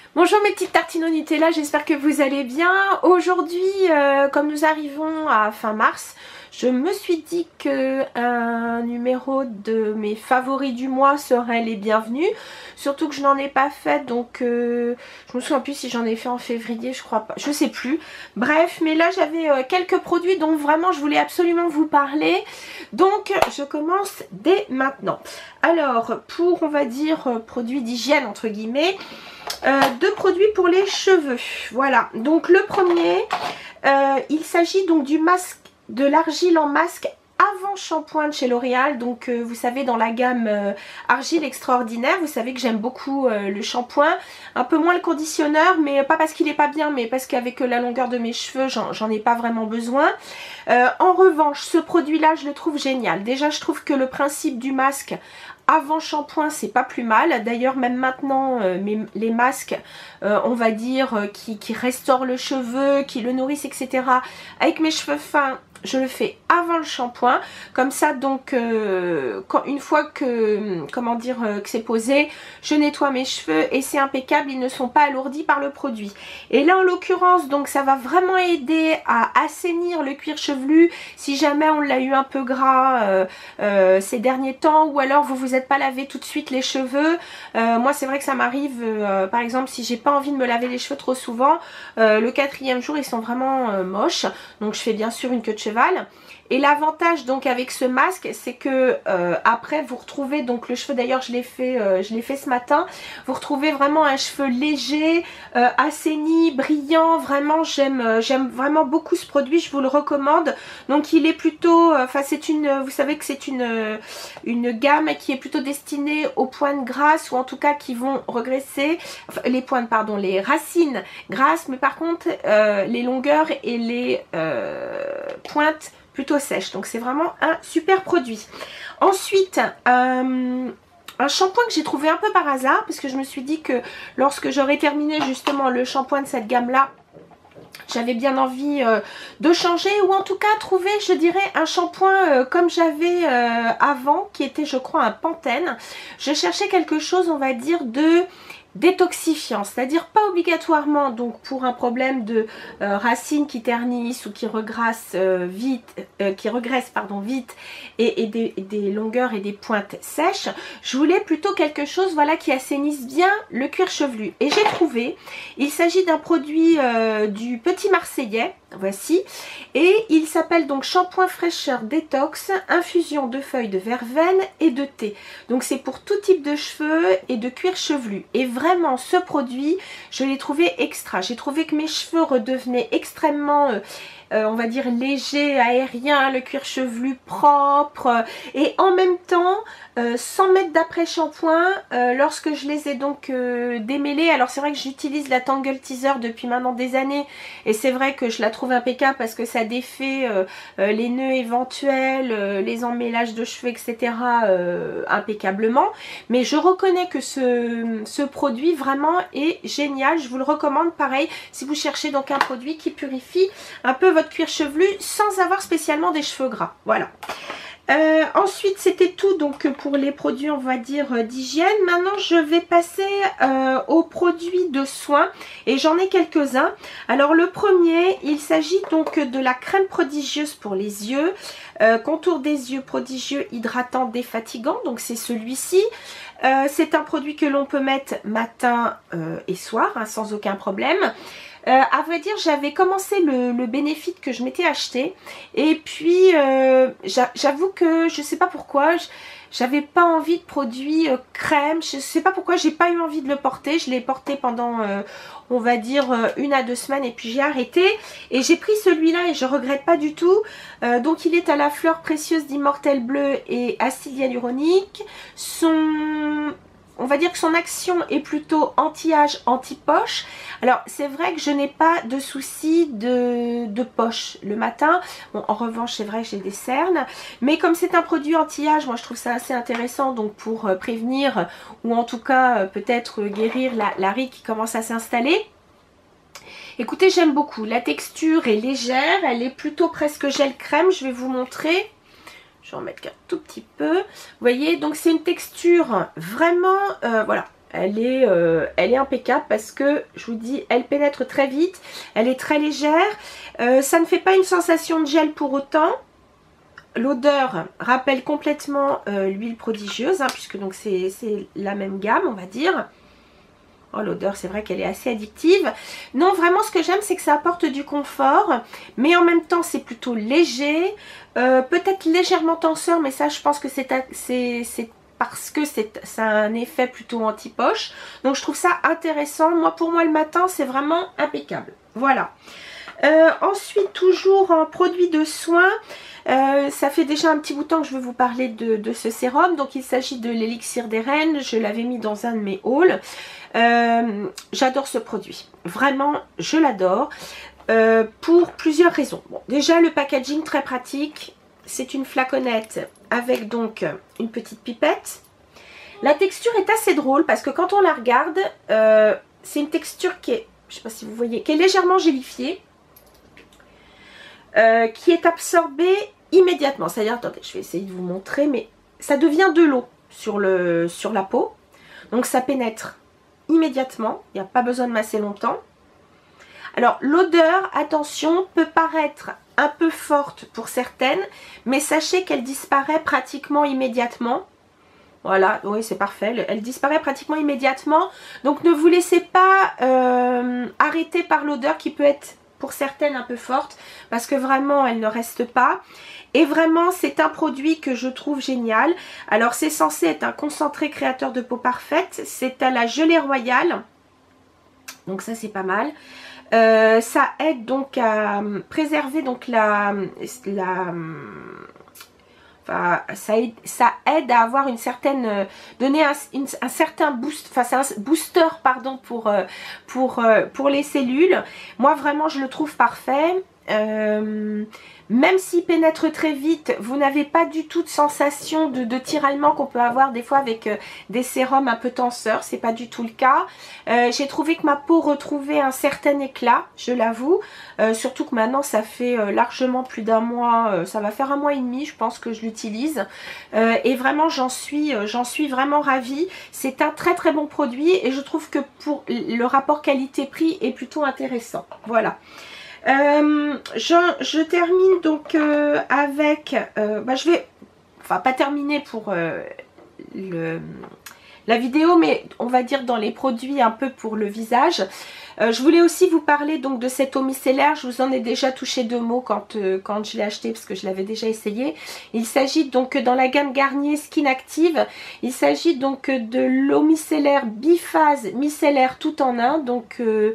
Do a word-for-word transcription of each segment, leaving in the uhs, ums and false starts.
Bonjour mes petites tartines au Nutella, j'espère que vous allez bien. Aujourd'hui, euh, comme nous arrivons à fin mars, je me suis dit que un numéro de mes favoris du mois serait les bienvenus. Surtout que je n'en ai pas fait, donc euh, je me souviens plus si j'en ai fait en février, je crois pas, je sais plus. Bref, mais là j'avais euh, quelques produits dont vraiment je voulais absolument vous parler. Donc je commence dès maintenant. Alors pour, on va dire, euh, produits d'hygiène entre guillemets, Euh, deux produits pour les cheveux. Voilà, donc le premier, euh, il s'agit donc du masque, de l'argile en masque avant shampoing de chez L'Oréal. Donc euh, vous savez, dans la gamme euh, argile extraordinaire, vous savez que j'aime beaucoup euh, le shampoing, un peu moins le conditionneur, mais pas parce qu'il est pas bien, mais parce qu'avec euh, la longueur de mes cheveux, j'en ai pas vraiment besoin. Euh, en revanche, ce produit là je le trouve génial. Déjà je trouve que le principe du masque avant shampoing, c'est pas plus mal. D'ailleurs, même maintenant, euh, mes, les masques, euh, on va dire, euh, qui, qui restaurent le cheveu, qui le nourrissent, et cetera. Avec mes cheveux fins, je le fais avant le shampoing. Comme ça, donc, euh, quand, une fois que, comment dire, euh, que c'est posé, je nettoie mes cheveux et c'est impeccable. Ils ne sont pas alourdis par le produit. Et là, en l'occurrence, donc, ça va vraiment aider à assainir le cuir chevelu si jamais on l'a eu un peu gras euh, euh, ces derniers temps, ou alors vous vous êtes pas lavé tout de suite les cheveux. Euh, moi c'est vrai que ça m'arrive, euh, par exemple si j'ai pas envie de me laver les cheveux trop souvent, euh, le quatrième jour ils sont vraiment euh, moches, donc je fais bien sûr une queue de cheval. Et l'avantage donc avec ce masque, c'est que euh, après vous retrouvez donc le cheveu, d'ailleurs je l'ai fait, euh, je l'ai fait ce matin, vous retrouvez vraiment un cheveu léger, euh, assaini, brillant. Vraiment j'aime euh, j'aime vraiment beaucoup ce produit, je vous le recommande. Donc il est plutôt, enfin euh, c'est une, vous savez que c'est une, une gamme qui est plutôt destinée aux pointes grasses, ou en tout cas qui vont regresser, enfin, les pointes pardon, les racines grasses, mais par contre euh, les longueurs et les euh, pointes plutôt sèche. Donc c'est vraiment un super produit. Ensuite, euh, un shampoing que j'ai trouvé un peu par hasard, parce que je me suis dit que lorsque j'aurais terminé justement le shampoing de cette gamme là, j'avais bien envie euh, de changer, ou en tout cas trouver, je dirais, un shampoing euh, comme j'avais euh, avant, qui était je crois un Pantene. Je cherchais quelque chose, on va dire, de détoxifiant, c'est-à-dire pas obligatoirement donc pour un problème de euh, racines qui ternissent ou qui regrassent euh, vite, euh, qui regressent pardon vite, et, et, des, et des longueurs et des pointes sèches. Je voulais plutôt quelque chose, voilà, qui assainisse bien le cuir chevelu. Et j'ai trouvé, il s'agit d'un produit euh, du Petit Marseillais. Voici, et il s'appelle donc shampoing fraîcheur détox, infusion de feuilles de verveine et de thé. Donc c'est pour tout type de cheveux et de cuir chevelu. Et vraiment ce produit, je l'ai trouvé extra. J'ai trouvé que mes cheveux redevenaient extrêmement euh, Euh, on va dire léger, aérien, le cuir chevelu propre, euh, et en même temps euh, sans mettre d'après shampoing euh, lorsque je les ai donc euh, démêlés. Alors c'est vrai que j'utilise la Tangle Teezer depuis maintenant des années, et c'est vrai que je la trouve impeccable parce que ça défait euh, euh, les nœuds éventuels, euh, les emmêlages de cheveux, etc. euh, impeccablement. Mais je reconnais que ce, ce produit vraiment est génial, je vous le recommande. Pareil, si vous cherchez donc un produit qui purifie un peu votre cuir chevelu sans avoir spécialement des cheveux gras. Voilà. Euh, ensuite c'était tout donc pour les produits, on va dire, d'hygiène. Maintenant je vais passer euh, aux produits de soins, et j'en ai quelques-uns. Alors le premier, il s'agit donc de la crème prodigieuse pour les yeux, euh, contour des yeux prodigieux, hydratant, défatigant. Donc c'est celui-ci. Euh, c'est un produit que l'on peut mettre matin euh, et soir, hein, sans aucun problème. Euh, à vrai dire, j'avais commencé le, le Benefit que je m'étais acheté, et puis euh, j'avoue que je sais pas pourquoi, j'avais pas envie de produit euh, crème. Je sais pas pourquoi j'ai pas eu envie de le porter. Je l'ai porté pendant euh, on va dire euh, une à deux semaines, et puis j'ai arrêté, et j'ai pris celui-là et je regrette pas du tout. Euh, donc il est à la fleur précieuse d'immortel bleu et acide hyaluronique. Son... On va dire que son action est plutôt anti-âge, anti-poche. Alors c'est vrai que je n'ai pas de souci de, de poche le matin. Bon, en revanche c'est vrai que j'ai des cernes. Mais comme c'est un produit anti-âge, moi je trouve ça assez intéressant, donc pour euh, prévenir, ou en tout cas euh, peut-être guérir la, la ride qui commence à s'installer. Écoutez, j'aime beaucoup. La texture est légère, elle est plutôt presque gel crème. Je vais vous montrer. Je vais en mettre qu'un tout petit peu. Vous voyez, donc c'est une texture vraiment, euh, voilà, Elle est, euh, elle est impeccable parce que, je vous dis, elle pénètre très vite. Elle est très légère. Euh, ça ne fait pas une sensation de gel pour autant. L'odeur rappelle complètement euh, l'huile prodigieuse, hein, puisque donc c'est la même gamme, on va dire. Oh, l'odeur, c'est vrai qu'elle est assez addictive. Non, vraiment, ce que j'aime, c'est que ça apporte du confort, mais en même temps, c'est plutôt léger. Euh, Peut-être légèrement tenseur, mais ça, je pense que c'est parce que ça a un effet plutôt anti-poche. Donc, je trouve ça intéressant. Moi, pour moi, le matin, c'est vraiment impeccable. Voilà. Euh, ensuite, toujours en produit de soin, euh, ça fait déjà un petit bout de temps que je veux vous parler de, de ce sérum. Donc, il s'agit de l'élixir des reines. Je l'avais mis dans un de mes hauls. Euh, J'adore ce produit. Vraiment, je l'adore. Euh, pour plusieurs raisons. Bon, déjà, le packaging très pratique. C'est une flaconnette avec donc une petite pipette. La texture est assez drôle parce que quand on la regarde, euh, c'est une texture qui est, je sais pas si vous voyez, qui est légèrement gélifiée. Euh, qui est absorbée immédiatement. C'est-à-dire, attendez, je vais essayer de vous montrer, mais ça devient de l'eau sur, le, sur la peau. Donc ça pénètre immédiatement. Il n'y a pas besoin de masser longtemps. Alors l'odeur, attention, peut paraître un peu forte pour certaines, mais sachez qu'elle disparaît pratiquement immédiatement. Voilà, oui, c'est parfait. Elle disparaît pratiquement immédiatement. Donc ne vous laissez pas euh, arrêter par l'odeur qui peut être pour certaines un peu forte, parce que vraiment elle ne reste pas. Et vraiment c'est un produit que je trouve génial. Alors c'est censé être un concentré créateur de peau parfaite. C'est à la gelée royale. Donc ça c'est pas mal. Euh, ça aide donc à préserver donc la... la Enfin, ça, aide, ça aide à avoir une certaine, euh, donner un, une, un certain boost, enfin c'est un booster pardon pour, euh, pour, euh, pour les cellules. Moi vraiment je le trouve parfait. Euh, même s'il pénètre très vite, vous n'avez pas du tout de sensation de, de tiraillement qu'on peut avoir des fois avec euh, des sérums un peu tenseurs, c'est pas du tout le cas. Euh, J'ai trouvé que ma peau retrouvait un certain éclat, je l'avoue, euh, surtout que maintenant ça fait euh, largement plus d'un mois, euh, ça va faire un mois et demi je pense que je l'utilise, euh, et vraiment j'en suis, euh, j'en suis vraiment ravie. C'est un très très bon produit et je trouve que pour le rapport qualité-prix est plutôt intéressant. Voilà. Euh, je, je termine donc euh, avec, euh, bah je vais, enfin pas terminer pour euh, le, la vidéo, mais on va dire dans les produits un peu pour le visage. Euh, je voulais aussi vous parler donc de cette eau micellaire. Je vous en ai déjà touché deux mots quand, euh, quand je l'ai acheté parce que je l'avais déjà essayé. Il s'agit donc dans la gamme Garnier Skin Active. Il s'agit donc de l'eau micellaire biphase micellaire tout en un. Donc euh,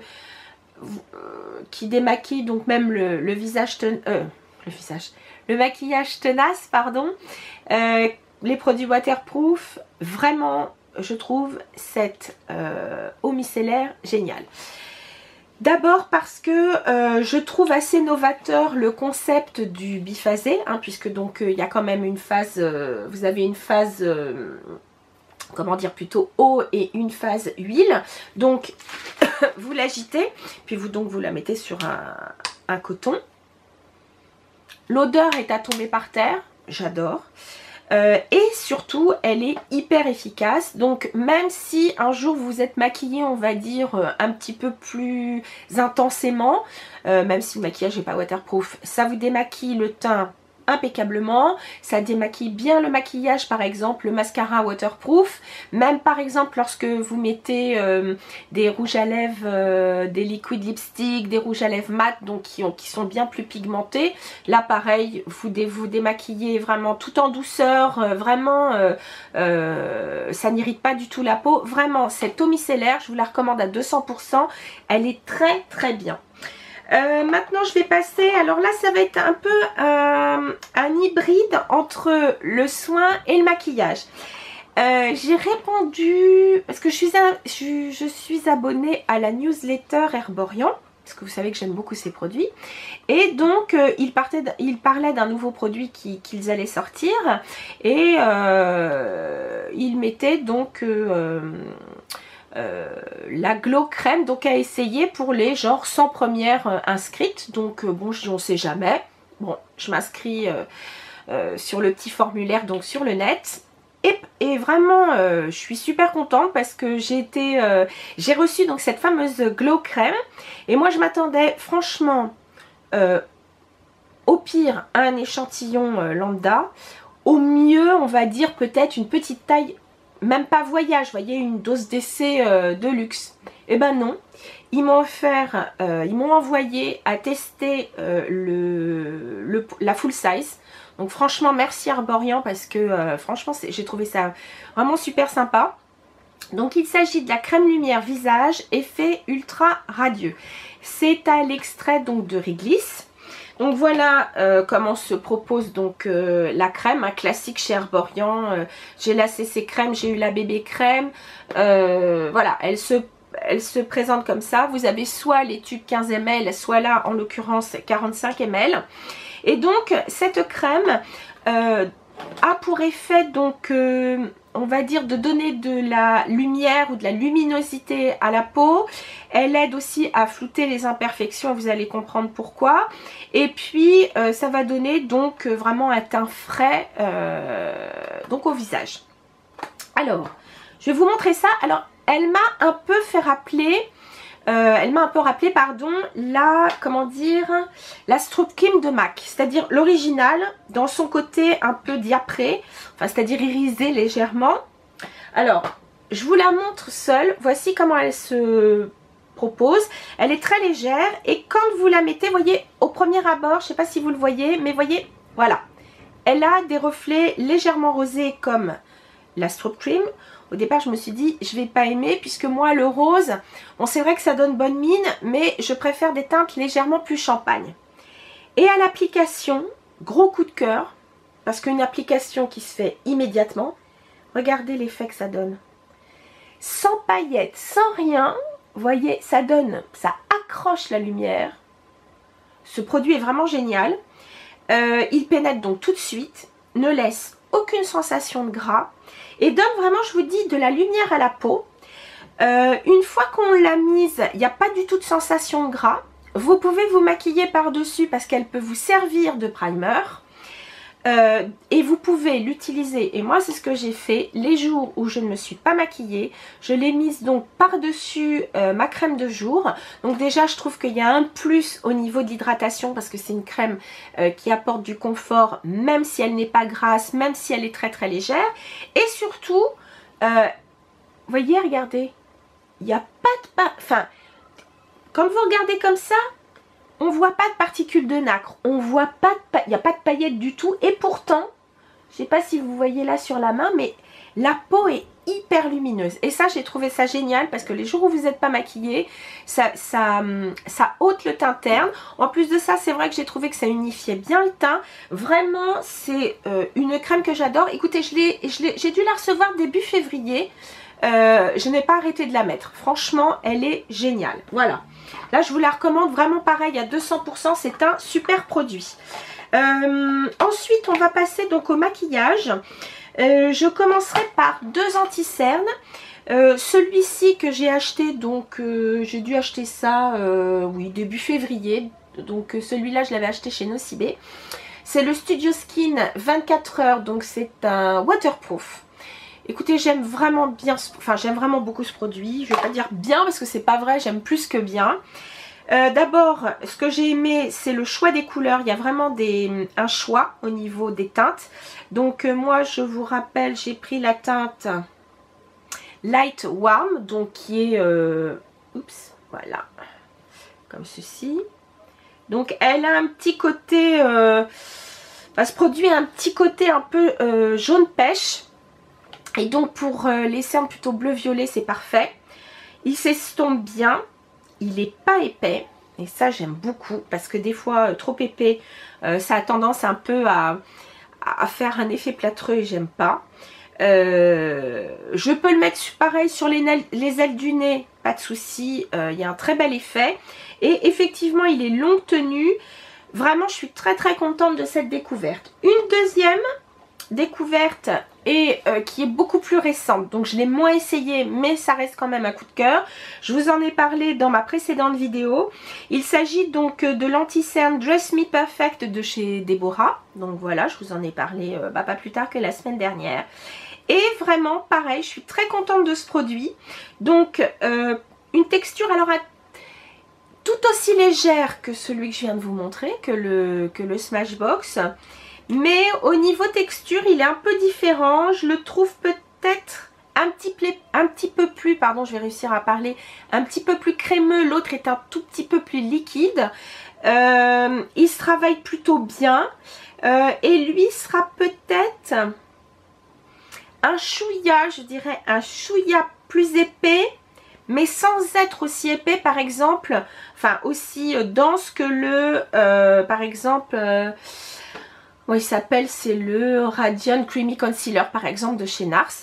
qui démaquille donc même le, le visage ten, euh, le visage le maquillage tenace pardon, euh, les produits waterproof. Vraiment je trouve cette euh, eau micellaire géniale. D'abord parce que euh, je trouve assez novateur le concept du biphasé, hein, puisque donc il euh, y a quand même une phase, euh, vous avez une phase euh, comment dire, plutôt eau et une phase huile. Donc vous l'agitez, puis vous donc vous la mettez sur un, un coton. L'odeur est à tomber par terre, j'adore. Euh, et surtout elle est hyper efficace. Donc même si un jour vous êtes maquillé, on va dire un petit peu plus intensément, euh, même si le maquillage n'est pas waterproof, ça vous démaquille le teint impeccablement, ça démaquille bien le maquillage, par exemple le mascara waterproof. Même par exemple lorsque vous mettez euh, des rouges à lèvres, euh, des liquid lipstick, des rouges à lèvres mat, donc qui, ont, qui sont bien plus pigmentés, là pareil vous, dé, vous démaquillez vraiment tout en douceur, euh, vraiment euh, euh, ça n'irrite pas du tout la peau. Vraiment cette eau micellaire je vous la recommande à deux cents pour cent, elle est très très bien. Euh, maintenant je vais passer, alors là ça va être un peu euh, un hybride entre le soin et le maquillage. Euh, j'ai répondu, parce que je suis, un, je, je suis abonnée à la newsletter Herborian, parce que vous savez que j'aime beaucoup ces produits, et donc euh, ils, partaient, ils parlaient d'un nouveau produit qu'ils qu'ils allaient sortir, et euh, ils mettaient donc... Euh, Euh, la glow crème donc à essayer pour les genre cent premières euh, inscrites. Donc euh, bon, on sait jamais, bon je m'inscris euh, euh, sur le petit formulaire donc sur le net, Et, et vraiment, euh, je suis super contente parce que j'ai été, euh, j'ai reçu donc cette fameuse Glow Crème. Et moi, je m'attendais franchement, euh, au pire, à un échantillon euh, lambda. Au mieux, on va dire peut-être une petite taille, même pas voyage, vous voyez, une dose d'essai euh, de luxe. Eh ben non, ils m'ont offert, euh, ils m'ont envoyé à tester euh, le, le, la full size. Donc franchement, merci Herborian parce que euh, franchement, j'ai trouvé ça vraiment super sympa. Donc il s'agit de la crème lumière visage effet ultra radieux. C'est à l'extrait donc de Réglisse. Donc voilà euh, comment se propose donc euh, la crème, un classique chez Herborian. Euh, j'ai la C C crème, j'ai eu la bébé crème. Euh, voilà, elle se, elle se présente comme ça. Vous avez soit les tubes quinze millilitres, soit là en l'occurrence quarante-cinq millilitres. Et donc cette crème euh, a pour effet donc euh, on va dire de donner de la lumière ou de la luminosité à la peau. Elle aide aussi à flouter les imperfections, vous allez comprendre pourquoi. Et puis euh, ça va donner donc vraiment un teint frais euh, donc au visage. Alors je vais vous montrer ça. Alors elle m'a un peu fait rappeler Euh, elle m'a un peu rappelé, pardon, la, comment dire, la Stroop Kim de MAC, c'est-à-dire l'original, dans son côté un peu diapré, enfin c'est-à-dire irisé légèrement. Alors, je vous la montre seule, voici comment elle se propose. Elle est très légère et quand vous la mettez, vous voyez, au premier abord, je ne sais pas si vous le voyez, mais voyez, voilà. Elle a des reflets légèrement rosés comme la Stroop Cream. Au départ, je me suis dit, je vais pas aimer puisque moi, le rose, bon, c'est vrai que ça donne bonne mine, mais je préfère des teintes légèrement plus champagne. Et à l'application, gros coup de cœur, parce qu'une application qui se fait immédiatement, regardez l'effet que ça donne. Sans paillettes, sans rien, vous voyez, ça donne, ça accroche la lumière. Ce produit est vraiment génial. Euh, il pénètre donc tout de suite, ne laisse aucune sensation de gras et donne vraiment, je vous dis, de la lumière à la peau. Euh, une fois qu'on l'a mise, il n'y a pas du tout de sensation de gras. Vous pouvez vous maquiller par-dessus parce qu'elle peut vous servir de primer. Euh, et vous pouvez l'utiliser, et moi c'est ce que j'ai fait, les jours où je ne me suis pas maquillée. Je l'ai mise donc par-dessus euh, ma crème de jour. Donc déjà je trouve qu'il y a un plus au niveau de l'hydratation parce que c'est une crème euh, qui apporte du confort même si elle n'est pas grasse, même si elle est très très légère. Et surtout, euh, vous voyez, regardez, il n'y a pas de... Pa... Enfin, quand vous regardez comme ça, on voit pas de particules de nacre, on voit pas de pa... il n'y a pas de paillettes du tout. Et pourtant, je sais pas si vous voyez là sur la main, mais la peau est hyper lumineuse. Et ça, j'ai trouvé ça génial parce que les jours où vous n'êtes pas maquillé, ça, ça, ça ôte le teint terne. En plus de ça, c'est vrai que j'ai trouvé que ça unifiait bien le teint. Vraiment, c'est euh, une crème que j'adore. Écoutez, je l'ai, je l'ai, j'ai dû la recevoir début février. Euh, je n'ai pas arrêté de la mettre. Franchement, elle est géniale. Voilà. Là, je vous la recommande vraiment pareil à deux cents pour cent. C'est un super produit. Euh, ensuite, on va passer donc au maquillage. Euh, je commencerai par deux anti-cernes. Euh, Celui-ci que j'ai acheté, donc euh, j'ai dû acheter ça, euh, oui, début février. Donc euh, celui-là, je l'avais acheté chez Nocibé. C'est le Studio Skin vingt-quatre heures. Donc c'est un waterproof. Écoutez, j'aime vraiment bien, enfin j'aime vraiment beaucoup ce produit. Je ne vais pas dire bien parce que c'est pas vrai, j'aime plus que bien. Euh, D'abord, ce que j'ai aimé, c'est le choix des couleurs. Il y a vraiment des, un choix au niveau des teintes. Donc euh, moi, je vous rappelle, j'ai pris la teinte Light Warm, donc qui est, euh, oups, voilà, comme ceci. Donc elle a un petit côté, euh, enfin, ce produit a un petit côté un peu euh, jaune pêche. Et donc pour euh, les cernes plutôt bleu-violet, c'est parfait. Il s'estompe bien. Il n'est pas épais. Et ça, j'aime beaucoup. Parce que des fois, euh, trop épais, euh, ça a tendance un peu à, à faire un effet plâtreux et j'aime pas. Euh, je peux le mettre pareil sur les, les ailes du nez. Pas de souci. Euh, il y a un très bel effet. Et effectivement, il est longue tenue. Vraiment, je suis très très contente de cette découverte. Une deuxième découverte et euh, qui est beaucoup plus récente, donc je l'ai moins essayé mais ça reste quand même un coup de cœur. Je vous en ai parlé dans ma précédente vidéo. Il s'agit donc de l'anti-cerne Dress Me Perfect de chez Deborah. Donc voilà, je vous en ai parlé euh, bah, pas plus tard que la semaine dernière. Et vraiment pareil, je suis très contente de ce produit. Donc euh, une texture alors à tout aussi légère que celui que je viens de vous montrer, que le, que le Smashbox. Mais au niveau texture, il est un peu différent. Je le trouve peut-être un petit, un petit peu plus, pardon, je vais réussir à parler, un petit peu plus crémeux. L'autre est un tout petit peu plus liquide. Euh, il se travaille plutôt bien. Euh, et lui sera peut-être un chouïa, je dirais un chouïa plus épais, mais sans être aussi épais par exemple, enfin aussi dense que le, euh, par exemple, euh, ouais, il s'appelle, c'est le Radiant Creamy Concealer par exemple de chez Nars.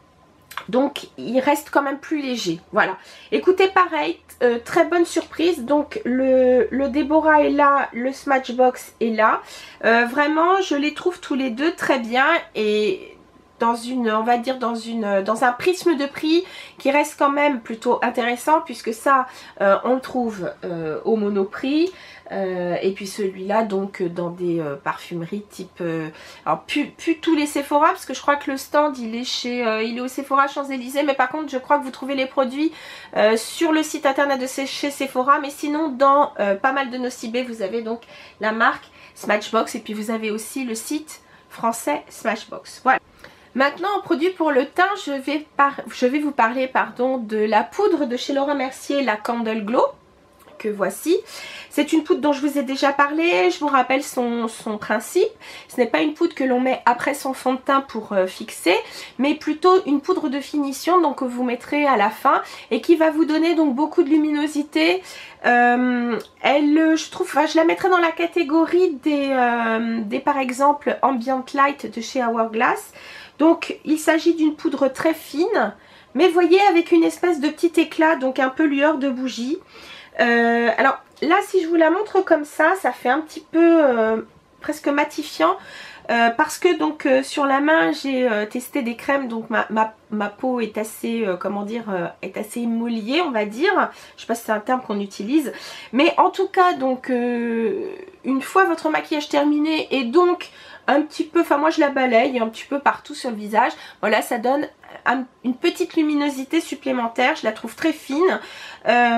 Donc il reste quand même plus léger, voilà. Écoutez, pareil, euh, très bonne surprise. Donc le, le Deborah est là, le Smashbox est là. Euh, vraiment, je les trouve tous les deux très bien et dans une, on va dire dans une, dans un prisme de prix qui reste quand même plutôt intéressant, puisque ça euh, on le trouve euh, au Monoprix. Euh, et puis celui-là donc dans des euh, parfumeries type euh, alors plus, plus tous les Sephora, parce que je crois que le stand il est chez euh, il est au Sephora Champs-Élysées, mais par contre je crois que vous trouvez les produits euh, sur le site internet de chez Sephora. Mais sinon dans euh, pas mal de Nocibé vous avez donc la marque Smashbox, et puis vous avez aussi le site français Smashbox. Voilà. Maintenant, en produit pour le teint, je vais, par... je vais vous parler pardon, de la poudre de chez Laura Mercier, la Candle Glow, que voici. C'est une poudre dont je vous ai déjà parlé, je vous rappelle son, son principe. Ce n'est pas une poudre que l'on met après son fond de teint pour euh, fixer, mais plutôt une poudre de finition, donc que vous mettrez à la fin et qui va vous donner donc beaucoup de luminosité. Euh, elle, je trouve, enfin, je la mettrai dans la catégorie des, euh, des par exemple Ambient Light de chez Hourglass. Donc il s'agit d'une poudre très fine, mais voyez avec une espèce de petit éclat, donc un peu lueur de bougie. Euh, alors là, si je vous la montre comme ça, ça fait un petit peu euh, presque matifiant. Euh, parce que donc euh, sur la main j'ai euh, testé des crèmes, donc ma, ma, ma peau est assez euh, comment dire euh, est assez émouillée, on va dire. Je sais pas si c'est un terme qu'on utilise, mais en tout cas donc euh, une fois votre maquillage terminé et donc un petit peu, enfin moi je la balaye un petit peu partout sur le visage, voilà, ça donne un, une petite luminosité supplémentaire. Je la trouve très fine. Euh,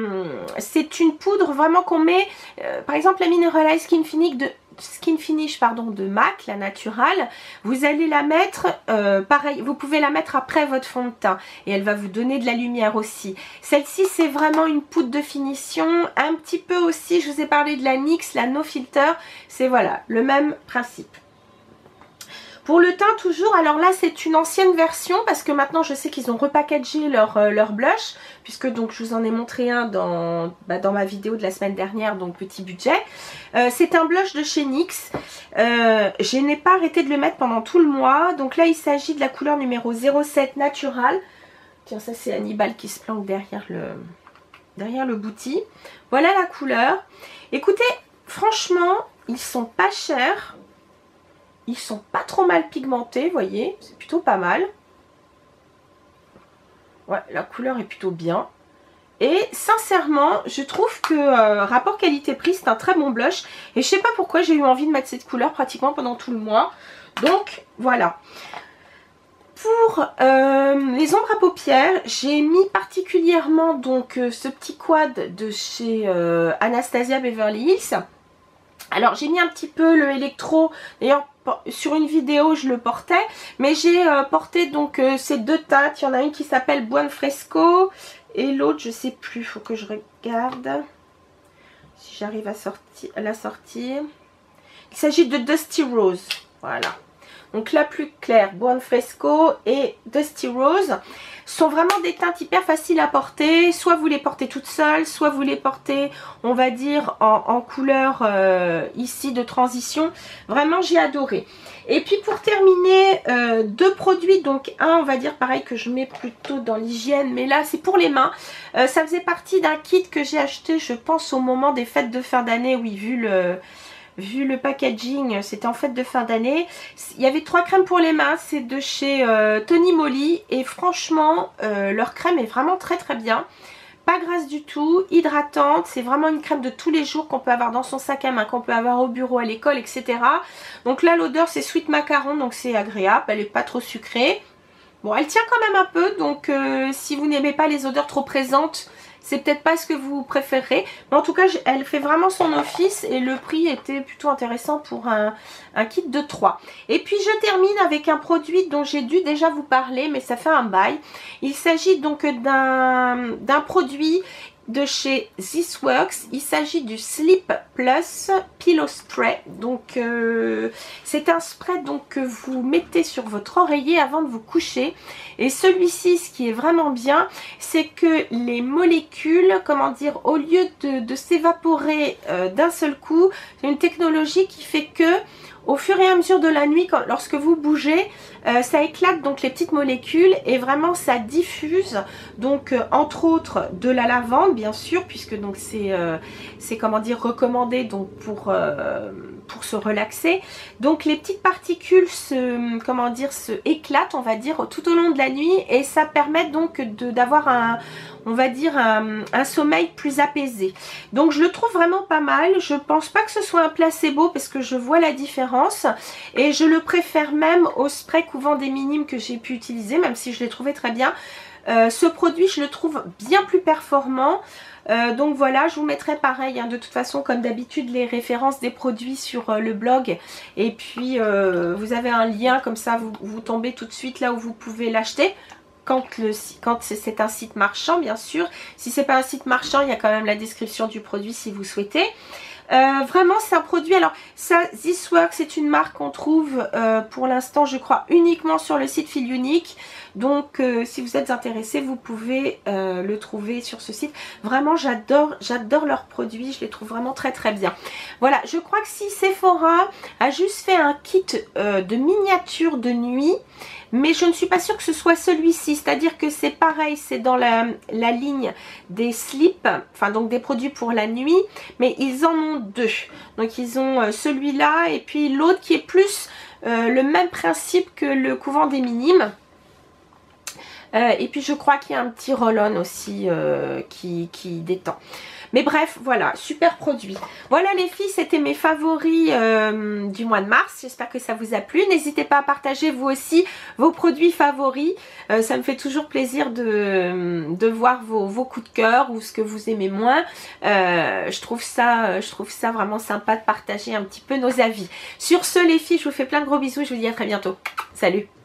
c'est une poudre vraiment qu'on met, euh, par exemple la Mineralized Skin Finish de Skin Finish pardon de MAC, la naturelle, vous allez la mettre euh, pareil, vous pouvez la mettre après votre fond de teint et elle va vous donner de la lumière aussi. Celle-ci c'est vraiment une poudre de finition, un petit peu aussi, je vous ai parlé de la N Y X, la No Filter, c'est voilà le même principe. Pour le teint toujours, alors là c'est une ancienne version parce que maintenant je sais qu'ils ont repackagé leur, euh, leur blush, puisque donc je vous en ai montré un dans, bah, dans ma vidéo de la semaine dernière, donc petit budget. Euh, c'est un blush de chez N Y X, euh, je n'ai pas arrêté de le mettre pendant tout le mois. Donc là il s'agit de la couleur numéro zéro sept Natural. Tiens, ça c'est Hannibal qui se planque derrière le, derrière le bouti. Voilà la couleur. Écoutez, franchement ils sont pas chers. Ils sont pas trop mal pigmentés, vous voyez, c'est plutôt pas mal. Ouais, la couleur est plutôt bien. Et sincèrement, je trouve que euh, rapport qualité-prix, c'est un très bon blush. Et je sais pas pourquoi j'ai eu envie de mettre cette couleur pratiquement pendant tout le mois. Donc, voilà. Pour euh, les ombres à paupières, j'ai mis particulièrement donc euh, ce petit quad de chez euh, Anastasia Beverly Hills. Alors j'ai mis un petit peu le électro, d'ailleurs sur une vidéo je le portais, mais j'ai euh, porté donc euh, ces deux teintes. Il y en a une qui s'appelle Buon Fresco et l'autre je sais plus, il faut que je regarde si j'arrive à, sortir, à la sortir. Il s'agit de Dusty Rose, voilà. Donc la plus claire, Buon Fresco et Dusty Rose, sont vraiment des teintes hyper faciles à porter. Soit vous les portez toutes seules, soit vous les portez, on va dire, en, en couleur euh, ici de transition. Vraiment, j'ai adoré. Et puis pour terminer, euh, deux produits. Donc un, on va dire pareil, que je mets plutôt dans l'hygiène, mais là c'est pour les mains. Euh, ça faisait partie d'un kit que j'ai acheté, je pense, au moment des fêtes de fin d'année. Oui, vu le... Vu le packaging, c'était en fête de fin d'année. Il y avait trois crèmes pour les mains, c'est de chez euh, Tony Moly. Et franchement, euh, leur crème est vraiment très très bien. Pas grasse du tout, hydratante. C'est vraiment une crème de tous les jours qu'on peut avoir dans son sac à main, qu'on peut avoir au bureau, à l'école, et cetera. Donc là, l'odeur, c'est sweet macaron, donc c'est agréable. Elle n'est pas trop sucrée. Bon, elle tient quand même un peu, donc euh, si vous n'aimez pas les odeurs trop présentes, c'est peut-être pas ce que vous préférez. Mais en tout cas, elle fait vraiment son office et le prix était plutôt intéressant pour un, un kit de trois. Et puis je termine avec un produit dont j'ai dû déjà vous parler, mais ça fait un bail. Il s'agit donc d'un d'un produit de chez This Works. Il s'agit du Sleep Plus Pillow Spray. Donc euh, c'est un spray donc que vous mettez sur votre oreiller avant de vous coucher. Et celui-ci, ce qui est vraiment bien, c'est que les molécules, comment dire, au lieu de, de s'évaporer euh, d'un seul coup, c'est une technologie qui fait que au fur et à mesure de la nuit, quand, lorsque vous bougez, euh, ça éclate donc les petites molécules et vraiment ça diffuse donc euh, entre autres de la lavande bien sûr, puisque donc c'est euh, c'est comment dire recommandé donc pour euh, pour se relaxer. Donc les petites particules se comment dire se éclatent, on va dire, tout au long de la nuit et ça permet donc de d'avoir un on va dire un, un sommeil plus apaisé. Donc je le trouve vraiment pas mal. Je pense pas que ce soit un placebo parce que je vois la différence et je le préfère même au spray couvant des minimes que j'ai pu utiliser, même si je l'ai trouvé très bien. Euh, ce produit je le trouve bien plus performant. Euh, donc voilà, je vous mettrai pareil hein, de toute façon comme d'habitude les références des produits sur euh, le blog et puis euh, vous avez un lien comme ça, vous, vous tombez tout de suite là où vous pouvez l'acheter. Quand, quand c'est un site marchand bien sûr. Si c'est pas un site marchand, il y a quand même la description du produit si vous souhaitez. Euh, vraiment c'est un produit, alors ça This Works c'est une marque qu'on trouve euh, pour l'instant je crois uniquement sur le site Fil Unique. Donc euh, si vous êtes intéressé vous pouvez euh, le trouver sur ce site. Vraiment j'adore j'adore leurs produits, je les trouve vraiment très très bien. Voilà, je crois que si Sephora a juste fait un kit euh, de miniature de nuit, mais je ne suis pas sûre que ce soit celui-ci, c'est-à-dire que c'est pareil, c'est dans la, la ligne des slips, enfin donc des produits pour la nuit, mais ils en ont deux. Donc ils ont euh, celui-là et puis l'autre qui est plus euh, le même principe que le couvent des minimes. Euh, et puis je crois qu'il y a un petit roll-on aussi euh, qui, qui détend. Mais bref, voilà, super produit. Voilà les filles, c'était mes favoris euh, du mois de mars. J'espère que ça vous a plu. N'hésitez pas à partager vous aussi vos produits favoris. Euh, ça me fait toujours plaisir de, de voir vos, vos coups de cœur ou ce que vous aimez moins. Euh, je trouve ça, je trouve ça vraiment sympa de partager un petit peu nos avis. Sur ce les filles, je vous fais plein de gros bisous. Je vous dis à très bientôt. Salut!